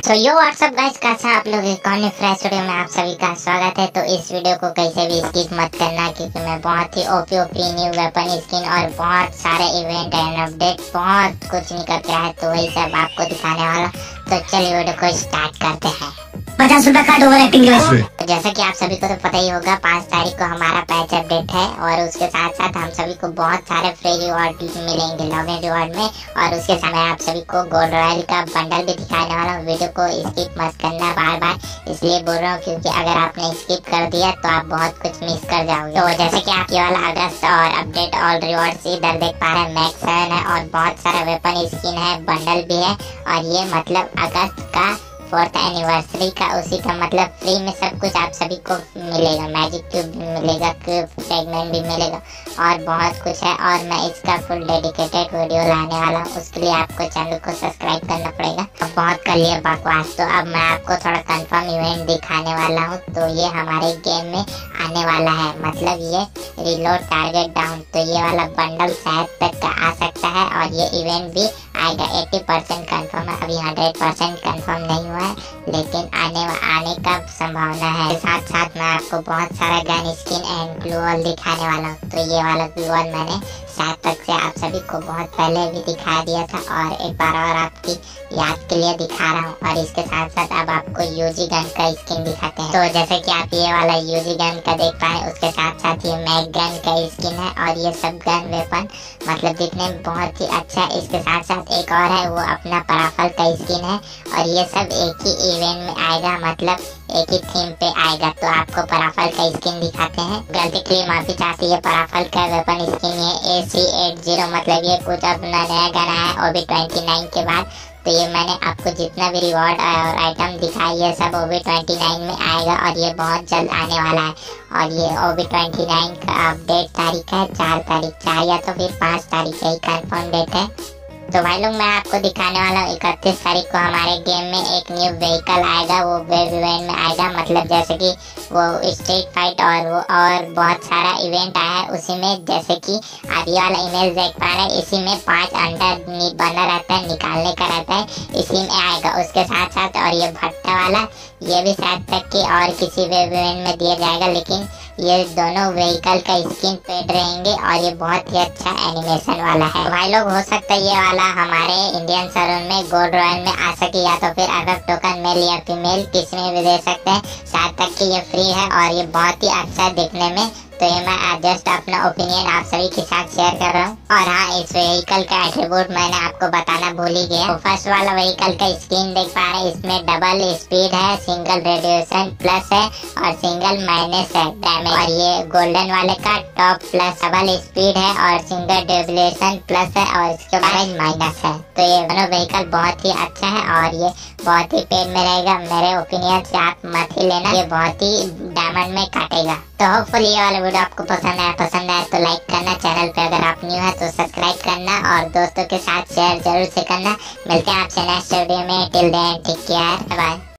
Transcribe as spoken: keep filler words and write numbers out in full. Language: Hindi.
तो यो व्हाट्सअप गाइस, कैसा आप लोग एक और फ्रेश वीडियो में आप सभी का स्वागत है। तो इस वीडियो को कैसे भी स्किप मत करना, क्योंकि मैं बहुत ही OP OP new weapon skin और बहुत सारे इवेंट एंड अपडेट बहुत कुछ निकल रहा है, तो वही सब आपको दिखाने वाला। तो चलिए वीडियो को स्टार्ट करते हैं। पचास रुपए का ओवर एक्टिंग की जैसा कि आप सभी को तो पता ही होगा, पाँच तारीख को हमारा पैच अपडेट है और उसके साथ साथ हम सभी को बहुत सारे फ्री रिवॉर्ड मिलेंगे लॉगिन रिवॉर्ड में। और उसके समय आप सभी को गोल्ड रॉयल का बंडल भी दिखाने वाला हूँ। वीडियो को स्किप मत करना बार बार, इसलिए बोल रहा हूँ क्योंकि अगर आपने स्किप कर दिया तो आप बहुत कुछ मिस कर जाओगे। तो जैसे कि आप ये वाला अगस्त और अपडेट ऑल रिवॉर्ड इधर देख पा रहे हैं, मैक्स सेवन है और बहुत सारा वेपन स्किन है, बंडल भी है। और ये मतलब अगस्त का फोर्थ एनिवर्सरी का, उसी का मतलब फ्री में सब कुछ आप सभी को मिलेगा। मैजिक क्यूब भी मिलेगा, क्यूब फ्रेगमेंट भी मिलेगा और बहुत कुछ है। और मैं इसका फुल डेडिकेटेड वीडियो लाने वाला हूँ, उसके लिए आपको चैनल को सब्सक्राइब करना पड़ेगा। अब बहुत कर लिया बकवास, तो अब मैं आपको थोड़ा कंफर्म इवेंट दिखाने वाला हूँ। तो ये हमारे गेम में आने वाला है, मतलब ये रिलोड टारगेट डाउन। तो ये वाला बंडल शायद तक का आ सकता है और ये इवेंट भी आएगा। अस्सी परसेंट कंफर्म है, अभी सौ परसेंट कंफर्म नहीं हुआ है, लेकिन आने आने का संभावना है। साथ साथ मैं आपको बहुत सारा gun skin and glue wall दिखाने वाला हूँ। तो ये वाला ग्लू वॉल मैंने शायद तक से आप सभी को बहुत पहले भी दिखा दिया था और एक बार और आपकी याद के लिए दिखा रहा हूँ। और इसके साथ साथ अब आपको यूजी गन का स्किन दिखाते हैं। तो जैसे कि आप ये वाला यूजी गन का देख पाए, उसके साथ साथ ये मैग गन का स्किन है और ये सब गन वेपन मतलब दिखने में बहुत ही अच्छा है। इसके साथ साथ एक और है, वो अपना पराफल का स्किन है और ये सब एक ही इवेंट में आएगा, मतलब एक ही थीम पे आएगा। तो आपको पराफल का स्किन दिखाते हैं। गलती के लिए माफी चाहती है। पराफल का वेपन स्किन ये ए सी एट जीरो, मतलब ये कुछ अपना नया गन है ओबी ट्वेंटी नाइन के बाद। तो ये मैंने आपको जितना भी रिवॉर्ड और आइटम दिखाई ये सब ओबी ट्वेंटी नाइन में आएगा और ये बहुत जल्द आने वाला है। और ये ओबी ट्वेंटी नाइन का अपडेट तारीख है चार तारीख, चार या तो फिर पाँच तारीख, यही कंफर्म डेट है। तो भाई लोग, मैं आपको दिखाने वाला हूँ इकतीस तारीख को हमारे गेम में एक न्यू व्हीकल आएगा, वो वेब इवेंट में आएगा। मतलब जैसे कि वो स्ट्रीट फाइट और वो और बहुत सारा इवेंट आया है उसी में। जैसे कि आप ये वाला इमेज देख पा रहे हैं, इसी में पांच अंडा बना रहता है, निकालने का रहता है, इसी में आएगा। उसके साथ साथ और ये भट्टा वाला, ये भी शायद तक कि और किसी वेब इवेंट में दिया जाएगा, लेकिन ये दोनों व्हीकल का स्किन पेड रहेंगे और ये बहुत ही अच्छा एनिमेशन वाला है। भाई लोग, हो सकता है ये वाला हमारे इंडियन सैलून में गोल्ड रॉयल में आ सके, या तो फिर अगर टोकन मेल या फीमेल किसी में भी दे सकते हैं। शायद तक कि ये फ्री है और ये बहुत ही अच्छा है दिखने में। तो ये मैं जस्ट अपना ओपिनियन आप सभी के साथ शेयर कर रहा हूँ। और हाँ, इस व्हीकल का एट्रीब्यूट मैंने आपको बताना भूल ही गया। तो फर्स्ट वाला व्हीकल का स्किन देख पा रहे हैं, इसमें डबल स्पीड है, सिंगल रेडिएशन प्लस है और सिंगल माइनस है डैमेज। और ये गोल्डन वाले का टॉप प्लस डबल स्पीड है और सिंगल रेडिएशन प्लस है और इसके बाद माइनस है। तो ये दोनों व्हीकल बहुत ही अच्छा है और ये बहुत ही पेड में रहेगा। मेरे ओपिनियन से आप मत ही लेना, ये बहुत ही डायमंड में काटेगा। तो होपफुली ये वाला वीडियो आपको पसंद आया पसंद आया तो लाइक करना, चैनल पे अगर आप न्यू है तो सब्सक्राइब करना और दोस्तों के साथ शेयर जरूर से करना। मिलते हैं आपसे नेक्स्ट वीडियो में। Till then take care, bye.